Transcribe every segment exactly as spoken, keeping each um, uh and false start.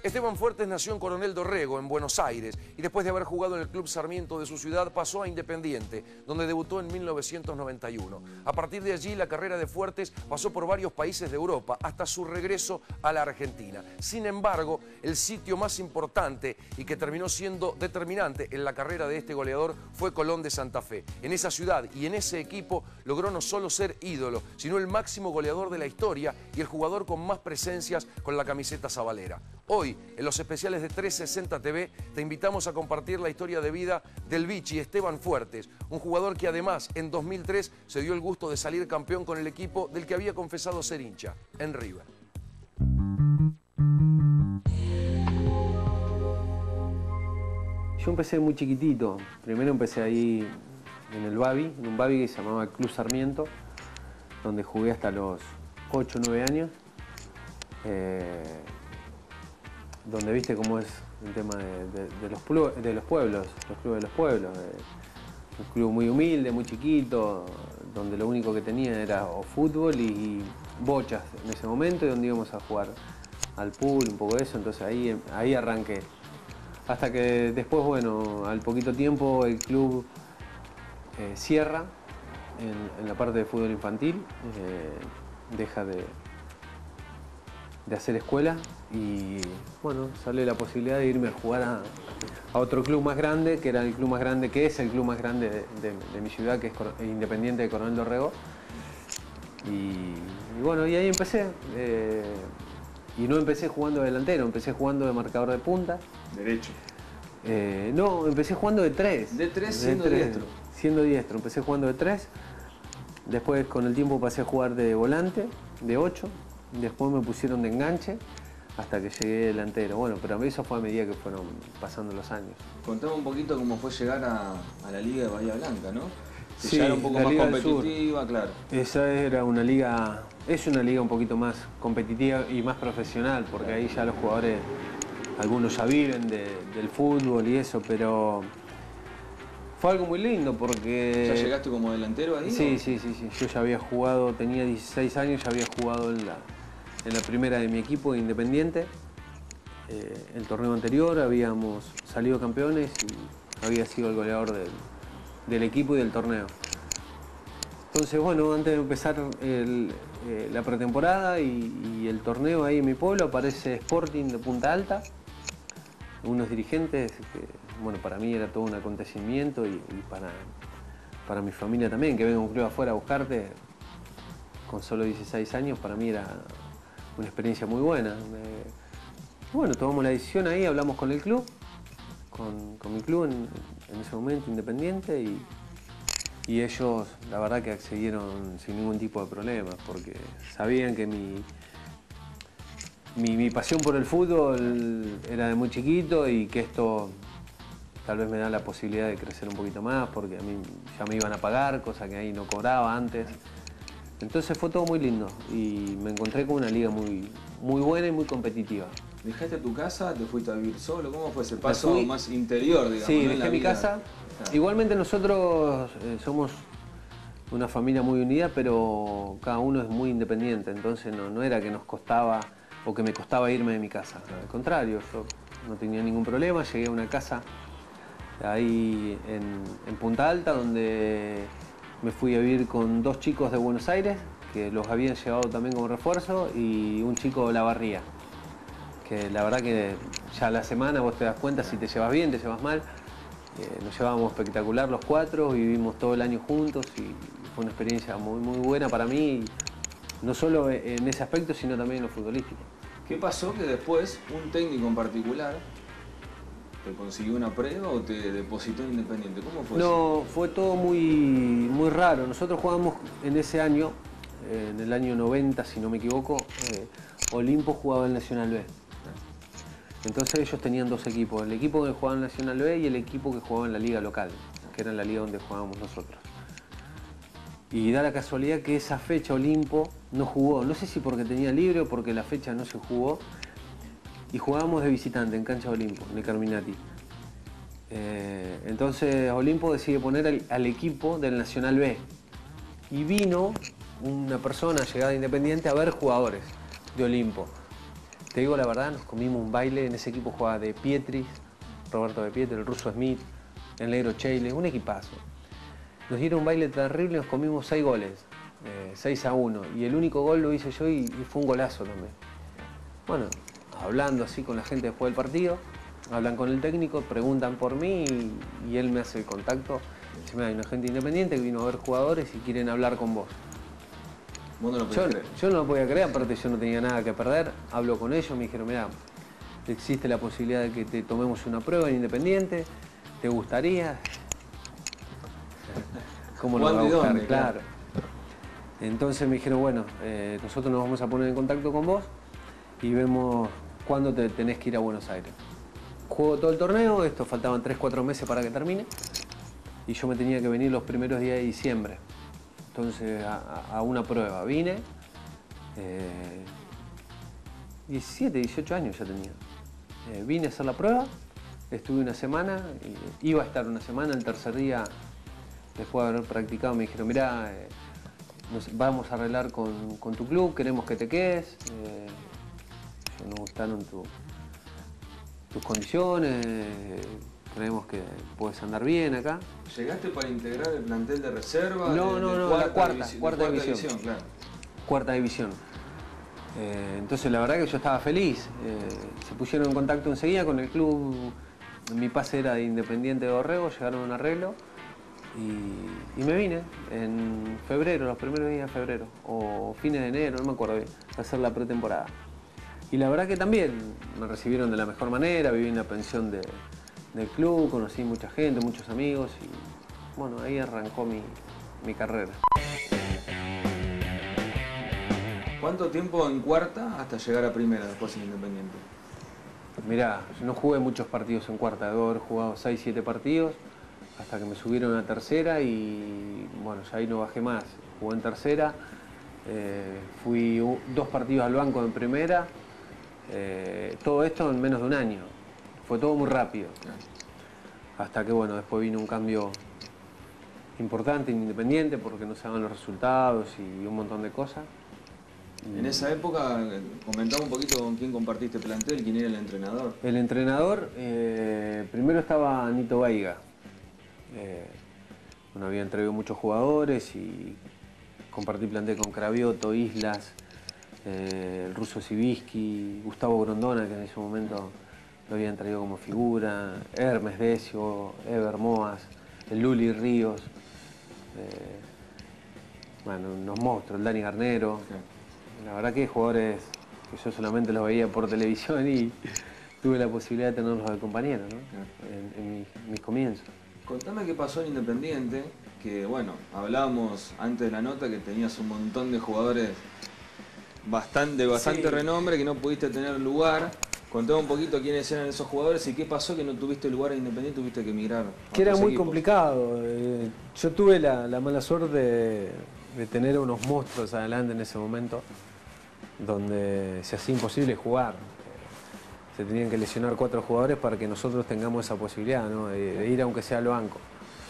Esteban Fuertes nació en Coronel Dorrego, en Buenos Aires, y después de haber jugado en el Club Sarmiento de su ciudad, pasó a Independiente, donde debutó en mil novecientos noventa y uno. A partir de allí, la carrera de Fuertes pasó por varios países de Europa, hasta su regreso a la Argentina. Sin embargo, el sitio más importante y que terminó siendo determinante en la carrera de este goleador fue Colón de Santa Fe. En esa ciudad y en ese equipo logró no solo ser ídolo, sino el máximo goleador de la historia y el jugador con más presencias con la camiseta sabalera. Hoy, en los especiales de trescientos sesenta T V, te invitamos a compartir la historia de vida del Vichy Esteban Fuertes, un jugador que además en dos mil tres se dio el gusto de salir campeón con el equipo del que había confesado ser hincha, en River. Yo empecé muy chiquitito. Primero empecé ahí en el Babi, en un Babi que se llamaba Club Sarmiento, donde jugué hasta los ocho o nueve años. Eh, donde viste cómo es el tema de, de, de, los, de los pueblos, los clubes de los pueblos. Eh, un club muy humilde, muy chiquito, donde lo único que tenía era o fútbol y, y bochas en ese momento, y donde íbamos a jugar al pool, un poco de eso. Entonces ahí, ahí arranqué. Hasta que después, bueno, al poquito tiempo el club eh, cierra en, en la parte de fútbol infantil, eh, deja de, de hacer escuela y, bueno, sale la posibilidad de irme a jugar a, a otro club más grande, que era el club más grande, que es el club más grande de, de, de mi ciudad, que es Independiente de Coronel Dorrego. Y, y bueno, y ahí empecé. Eh, Y no empecé jugando de delantero, empecé jugando de marcador de punta. Derecho. Eh, no, empecé jugando de tres. ¿De tres siendo de tres, diestro? Siendo diestro, empecé jugando de tres. Después con el tiempo pasé a jugar de volante, de ocho. Después me pusieron de enganche hasta que llegué delantero. Bueno, pero eso fue a medida que fueron pasando los años. Contame un poquito cómo fue llegar a, a la Liga de Bahía Blanca, ¿no? Que Sí, ya era un poco la más Liga competitiva, claro. Esa era una liga, es una liga un poquito más competitiva y más profesional, porque ahí ya los jugadores, algunos ya viven de, del fútbol y eso, pero fue algo muy lindo porque... ¿Ya llegaste como delantero ahí? Sí, ¿o? sí, sí, sí. Yo ya había jugado, tenía dieciséis años, ya había jugado en la, en la primera de mi equipo, Independiente. Eh, el torneo anterior habíamos salido campeones y había sido el goleador del... del equipo y del torneo. Entonces, bueno, antes de empezar el, eh, la pretemporada y, y el torneo ahí en mi pueblo, aparece Sporting de Punta Alta, unos dirigentes que, bueno, para mí era todo un acontecimiento y, y para, para mi familia también, que venga un club afuera a buscarte con solo dieciséis años, para mí era una experiencia muy buena. Eh, bueno, tomamos la decisión ahí, hablamos con el club, Con, con mi club en, en ese momento, Independiente, y, y ellos la verdad que accedieron sin ningún tipo de problemas, porque sabían que mi, mi, mi pasión por el fútbol era de muy chiquito y que esto tal vez me da la posibilidad de crecer un poquito más, porque a mí ya me iban a pagar, cosa que ahí no cobraba antes. Entonces fue todo muy lindo y me encontré con una liga muy, muy buena y muy competitiva. ¿Dejaste tu casa? ¿Te fuiste a vivir solo? ¿Cómo fue ese paso fui, más interior, digamos? Sí, ¿no? dejé mi vida. casa. Ah. Igualmente nosotros eh, somos una familia muy unida, pero cada uno es muy independiente, entonces no, no era que nos costaba o que me costaba irme de mi casa. Al contrario, yo no tenía ningún problema, llegué a una casa ahí en, en Punta Alta, donde me fui a vivir con dos chicos de Buenos Aires, que los habían llevado también como refuerzo, y un chico de La Barría, que la verdad que ya a la semana vos te das cuenta si te llevas bien, te llevas mal. Eh, nos llevábamos espectacular los cuatro, vivimos todo el año juntos y fue una experiencia muy, muy buena para mí, no solo en ese aspecto, sino también en lo futbolístico. ¿Qué pasó que después un técnico en particular te consiguió una prueba o te depositó en Independiente? ¿Cómo fue eso? No, fue todo muy, muy raro. Nosotros jugábamos en ese año, eh, en el año noventa, si no me equivoco, eh, Olimpo jugaba en Nacional B. Entonces ellos tenían dos equipos, el equipo que jugaba en Nacional B y el equipo que jugaba en la liga local, que era la liga donde jugábamos nosotros. Y da la casualidad que esa fecha Olimpo no jugó, no sé si porque tenía libre o porque la fecha no se jugó, y jugábamos de visitante en cancha de Olimpo, en el Carminati. Eh, entonces Olimpo decide poner al, al equipo del Nacional B. Y vino una persona llegada a Independiente a ver jugadores de Olimpo. te digo la verdad, nos comimos un baile. En ese equipo jugaba De Pietris, Roberto De Pietri, el ruso Smith, el negro Cheile, un equipazo. Nos dieron un baile terrible y nos comimos seis goles, eh, seis a uno. Y el único gol lo hice yo y, y fue un golazo también. Bueno, hablando así con la gente después del partido, hablan con el técnico, preguntan por mí y, y él me hace el contacto. Dice, mira, hay una gente independiente que vino a ver jugadores y quieren hablar con vos. ¿Vos no lo Yo, podés creer? yo no lo podía creer, aparte yo no tenía nada que perder. Hablo con ellos, me dijeron, mira, existe la posibilidad de que te tomemos una prueba en Independiente, ¿te gustaría? ¿Cómo no va a ¿Cuándo y gustar? dónde? Claro. Entonces me dijeron, bueno, eh, nosotros nos vamos a poner en contacto con vos y vemos cuándo te tenés que ir a Buenos Aires. Juego todo el torneo, esto faltaban tres cuatro meses para que termine y yo me tenía que venir los primeros días de diciembre. Entonces a, a una prueba vine, eh, diecisiete, dieciocho años ya tenía. Eh, vine a hacer la prueba, estuve una semana, y iba a estar una semana, el tercer día, después de haber practicado, me dijeron, mirá, eh, nos, vamos a arreglar con, con tu club, queremos que te quedes, eh, nos gustaron tu, tus condiciones, eh, creemos que puedes andar bien acá. ¿Llegaste para integrar el plantel de reserva? No, de, no, de no, cuarta la cuarta, divisi- cuarta de división. división, claro. Cuarta división. Eh, entonces la verdad que yo estaba feliz. Eh, se pusieron en contacto enseguida con el club. Mi pase era de Independiente de Dorrego, llegaron a un arreglo y, y me vine en febrero, los primeros días de febrero, o fines de enero, no me acuerdo bien, a hacer la pretemporada. Y la verdad que también me recibieron de la mejor manera, viví en la pensión de, del club, conocí mucha gente, muchos amigos y bueno, ahí arrancó mi, mi carrera. ¿Cuánto tiempo en cuarta hasta llegar a primera después en Independiente? Mirá, yo no jugué muchos partidos en cuarta, debo haber jugado seis siete partidos hasta que me subieron a tercera y bueno, ya ahí no bajé más. Jugué en tercera, eh, fui u- dos partidos al banco en primera, eh, todo esto en menos de un año. Fue todo muy rápido. Hasta que bueno, después vino un cambio importante en Independiente porque no se daban los resultados y un montón de cosas. En esa época, eh, comentaba un poquito con quién compartiste plantel, quién era el entrenador. El entrenador, eh, primero estaba Nito Veiga. Eh, bueno, había entrevistado muchos jugadores y compartí plantel con Cravioto, Islas, eh, el ruso Sivisky, Gustavo Grondona, que en ese momento lo habían traído como figura, Hermes Decio, Ever Moas, el Luli Ríos, eh, bueno, unos monstruos, el Dani Garnero. La verdad que hay jugadores que yo solamente los veía por televisión y tuve la posibilidad de tenerlos de compañero, ¿no? En, en mis, mis comienzos. Contame qué pasó en Independiente, que bueno, hablábamos antes de la nota que tenías un montón de jugadores bastante, de bastante Sí. renombre, que no pudiste tener lugar. Contame un poquito quiénes eran esos jugadores y qué pasó que no tuviste lugar en Independiente, tuviste que emigrar a Que era otros muy equipos. complicado. eh, Yo tuve la, la mala suerte de, de tener unos monstruos adelante en ese momento, donde se hacía imposible jugar. Se tenían que lesionar cuatro jugadores para que nosotros tengamos esa posibilidad, ¿no? de, de ir aunque sea al banco.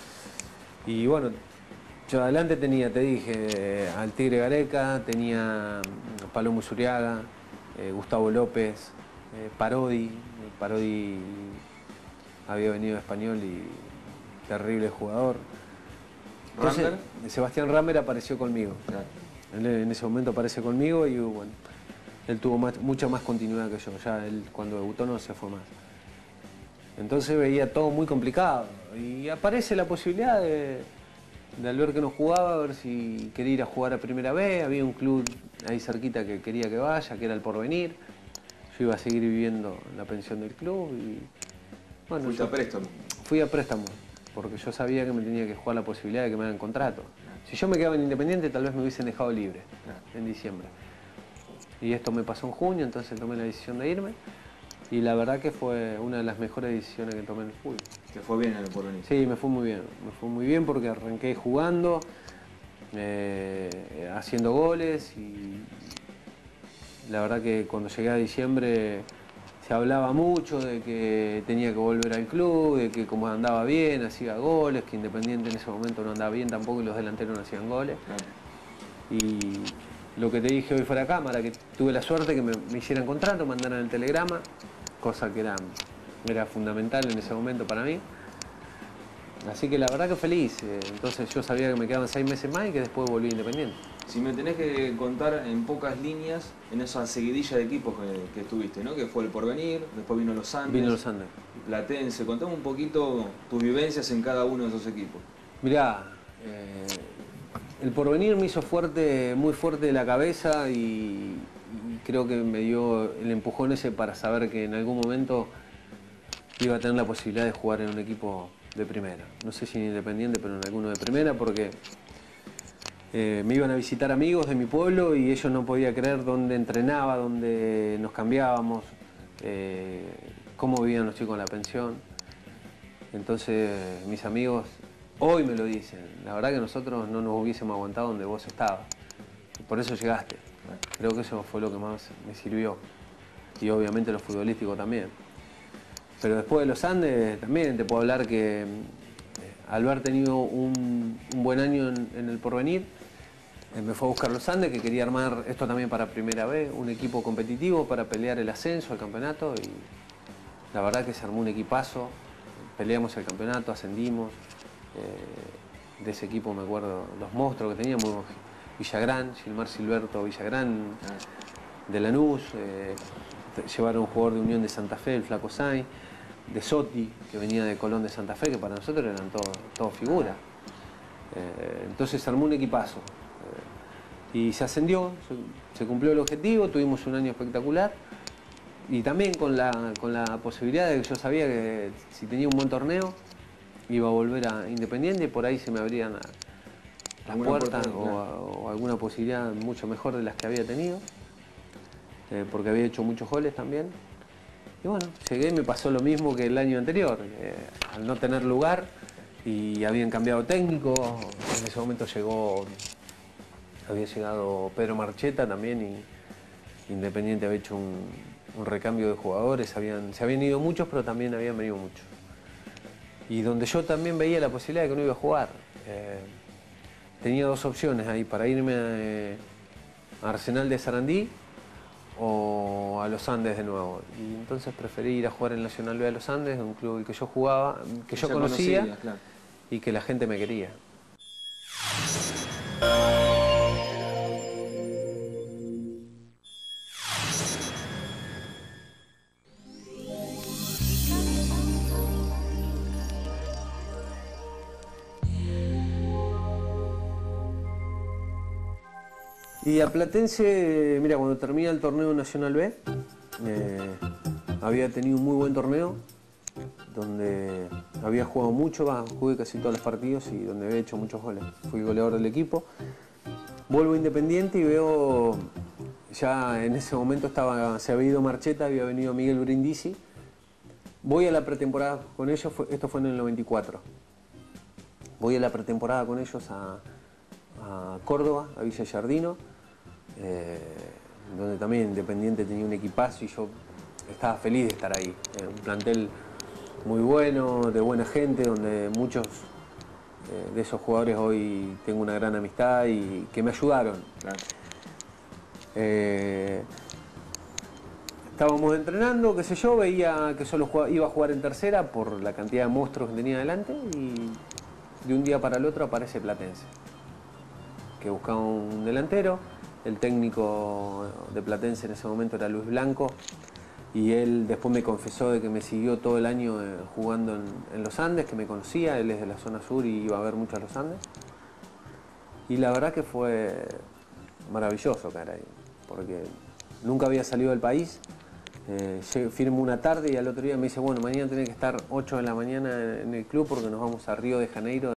Y bueno, yo adelante tenía, te dije, eh, al Tigre Gareca, tenía a Palomo Zuriaga, eh, Gustavo López, eh, Parodi. Parodi había venido de Español y terrible jugador. Entonces, ¿Rander? Sebastián Ramer apareció conmigo. Claro. Él en ese momento aparece conmigo y bueno, él tuvo más- mucha más continuidad que yo. Ya él cuando debutó no se fue más. Entonces veía todo muy complicado. Y aparece la posibilidad de, de al ver que no jugaba, a ver si quería ir a jugar a primera vez. Había un club ahí cerquita que quería que vaya, que era el Porvenir. Yo iba a seguir viviendo en la pensión del club y bueno, Fuiste yo a préstamo. fui a préstamo, porque yo sabía que me tenía que jugar la posibilidad de que me hagan contrato. Si yo me quedaba en Independiente, tal vez me hubiesen dejado libre en diciembre. Y esto me pasó en junio, entonces tomé la decisión de irme. Y la verdad que fue una de las mejores decisiones que tomé en el fútbol. Te fue bien en el Porvenir. Sí, me fue muy bien. Me fue muy bien porque arranqué jugando, eh, haciendo goles y la verdad que cuando llegué a diciembre se hablaba mucho de que tenía que volver al club, de que como andaba bien, hacía goles, que Independiente en ese momento no andaba bien tampoco y los delanteros no hacían goles. Claro. Y, lo que te dije hoy fuera de cámara, que tuve la suerte que me, me hicieran contrato, mandaran el telegrama, cosa que era, era fundamental en ese momento para mí. Así que la verdad que feliz. Entonces yo sabía que me quedaban seis meses más y que después volví Independiente. Si me tenés que contar en pocas líneas, en esa seguidilla de equipos que, que estuviste, ¿no? Que fue el Porvenir, después vino los Andes. Vino los Andes. Platense. Contame un poquito tus vivencias en cada uno de esos equipos. Mirá, eh, el Porvenir me hizo fuerte, muy fuerte de la cabeza y, y creo que me dio el empujón ese para saber que en algún momento iba a tener la posibilidad de jugar en un equipo de primera. No sé si en Independiente, pero en alguno de primera, porque eh, me iban a visitar amigos de mi pueblo y ellos no podían creer dónde entrenaba, dónde nos cambiábamos, eh, cómo vivían los chicos en la pensión. Entonces mis amigos hoy me lo dicen. La verdad que nosotros no nos hubiésemos aguantado donde vos estabas. Por eso llegaste. Creo que eso fue lo que más me sirvió. Y obviamente lo futbolístico también. Pero después de los Andes también te puedo hablar que eh, al haber tenido un, un buen año en, en el Porvenir, eh, me fue a buscar los Andes, que quería armar esto también para primera vez, un equipo competitivo para pelear el ascenso al campeonato, y la verdad que se armó un equipazo, peleamos el campeonato, ascendimos, eh, de ese equipo me acuerdo los monstruos que teníamos, Villagrán, Gilmar Silberto Villagrán, de Lanús, eh, llevaron un jugador de Unión de Santa Fe, el Flaco Sainz, de Sotti, que venía de Colón de Santa Fe, que para nosotros eran todos todo figuras. Eh, entonces se armó un equipazo. Eh, y se ascendió, se, se cumplió el objetivo, tuvimos un año espectacular. Y también con la, con la posibilidad de que yo sabía que si tenía un buen torneo, iba a volver a Independiente y por ahí se me abrían las puertas o, o alguna posibilidad mucho mejor de las que había tenido. Eh, porque había hecho muchos goles también. Y bueno, llegué y me pasó lo mismo que el año anterior. Eh, al no tener lugar y habían cambiado técnico, en ese momento llegó, había llegado Pedro Marcheta también y Independiente había hecho un, un recambio de jugadores. Habían, se habían ido muchos, pero también habían venido muchos. Y donde yo también veía la posibilidad de que no iba a jugar. Eh, tenía dos opciones ahí para irme a, a Arsenal de Sarandí o a los Andes de nuevo. Y entonces preferí ir a jugar en Nacional B de los Andes, un club que yo jugaba, que yo conocía, conocía claro. Y que la gente me quería. Y a Platense, mira, cuando termina el torneo Nacional B, eh, había tenido un muy buen torneo, donde había jugado mucho, bah, jugué casi todos los partidos y donde había hecho muchos goles. Fui goleador del equipo. Vuelvo a Independiente y veo, ya en ese momento estaba, se había ido Marcheta, había venido Miguel Brindisi. Voy a la pretemporada con ellos, fue, esto fue en el noventa y cuatro. Voy a la pretemporada con ellos a, a Córdoba, a Villa Giardino. Eh, donde también Independiente tenía un equipazo y yo estaba feliz de estar ahí. Eh, un plantel muy bueno, de buena gente, donde muchos eh, de esos jugadores hoy tengo una gran amistad y que me ayudaron. Claro. Eh, estábamos entrenando, qué sé yo, veía que solo jugaba, iba a jugar en tercera por la cantidad de monstruos que tenía adelante y de un día para el otro aparece Platense, que buscaba un delantero. El técnico de Platense en ese momento era Luis Blanco y él después me confesó de que me siguió todo el año eh, jugando en, en los Andes, que me conocía, él es de la zona sur y iba a ver mucho a los Andes. Y la verdad que fue maravilloso caer ahí, porque nunca había salido del país. Eh, firmo una tarde y al otro día me dice, bueno, mañana tenés que estar ocho de la mañana en el club porque nos vamos a Río de Janeiro.